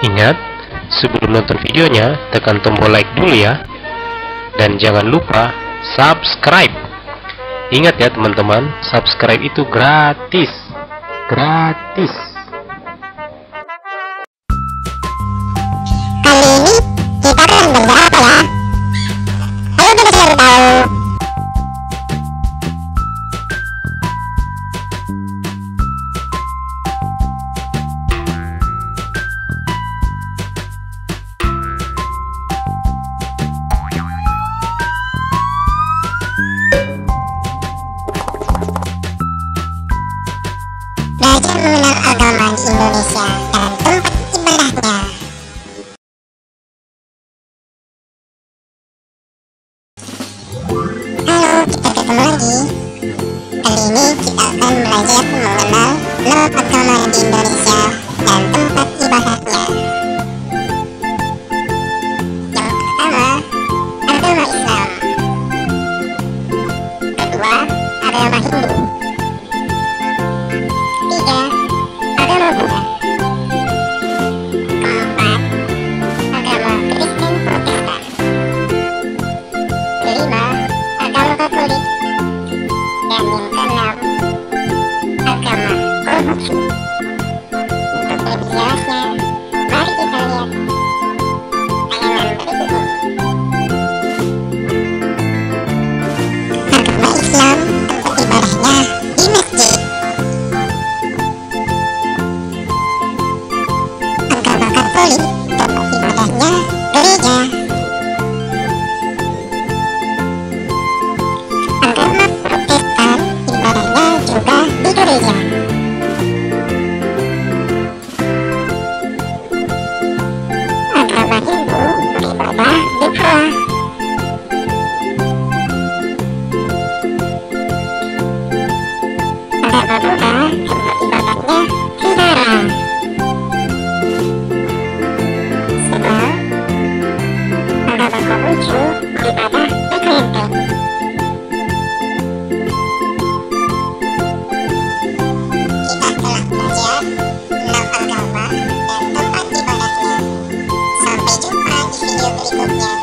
Ingat, sebelum nonton videonya, tekan tombol like dulu ya. Dan jangan lupa subscribe. Ingat ya teman-teman, subscribe itu gratis. Gratis. Kali ini kita akan belajar apa ya? Ayo kita cari tahu. Belajar mengenal agama di Indonesia dan tempat ibadahnya. Halo, kita ketemu lagi. Kali ini kita akan belajar mengenal 6 agama di Indonesia dan tempat ibadahnya. Yang pertama, agama Islam. Kedua, agama Hindu. Ketiga, agama Buddha. Keempat, agama Kristen Protestan. Kelima, agama Katolik. Dan yang keenam, agama Konghucu. Untuk lebih jelasnya, mari kita lihat tayangan berikut ini. Agama Islam tempat ibadahnya di masjid. Agama Katolik tempat ibadahnya gereja. Agama Protestan ibadahnya juga di gereja. Agama Hindu beribadah di pura. Agama Buddha tempat ibadahnya vihara. Sebab agama Konghucu beribadah di kelenteng. Kita telah belajar 6 agama dan tempat ibadahnya. Sampai jumpa di video berikutnya.